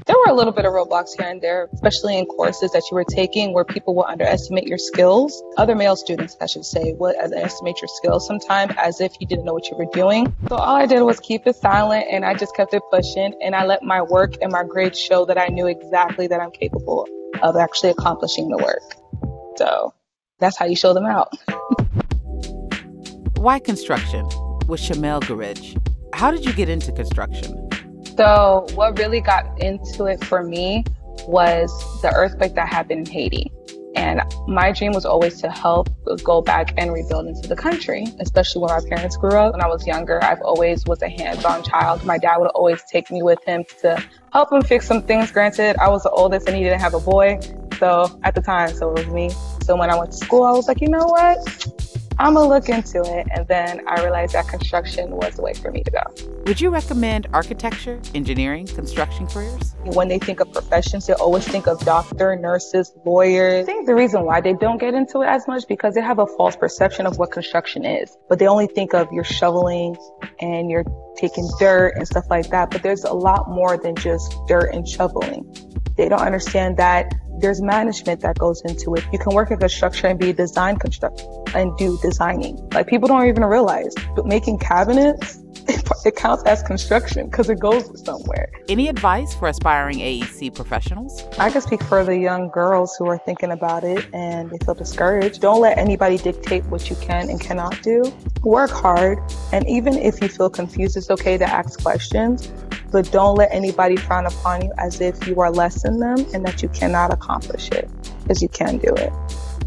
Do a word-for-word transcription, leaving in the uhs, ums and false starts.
There were a little bit of roadblocks here and there, especially in courses that you were taking where people will underestimate your skills. Other male students, I should say, will underestimate your skills sometimes as if you didn't know what you were doing. So all I did was keep it silent, and I just kept it pushing, and I let my work and my grades show that I knew exactly that I'm capable of actually accomplishing the work. So that's how you show them out. Why construction? With Chimaelle Goureige. How did you get into construction? So what really got into it for me was the earthquake that happened in Haiti. And my dream was always to help go back and rebuild into the country, especially when my parents grew up. When I was younger, I've always was a hands-on child. My dad would always take me with him to help him fix some things. Granted, I was the oldest and he didn't have a boy. So at the time, so it was me. So when I went to school, I was like, you know what? I'm gonna look into it. And then I realized that construction was the way for me to go. Would you recommend architecture, engineering, construction careers? When they think of professions, they always think of doctor, nurses, lawyers. I think the reason why they don't get into it as much because they have a false perception of what construction is. But they only think of you're shoveling and you're taking dirt and stuff like that. But there's a lot more than just dirt and shoveling. They don't understand that there's management that goes into it. You can work in construction and be a design constructor and do designing. Like people don't even realize, but making cabinets, it, it counts as construction because it goes somewhere. Any advice for aspiring A E C professionals? I can speak for the young girls who are thinking about it and they feel discouraged. Don't let anybody dictate what you can and cannot do. Work hard. And even if you feel confused, it's okay to ask questions. But don't let anybody frown upon you as if you are less than them and that you cannot accomplish it, because you can do it.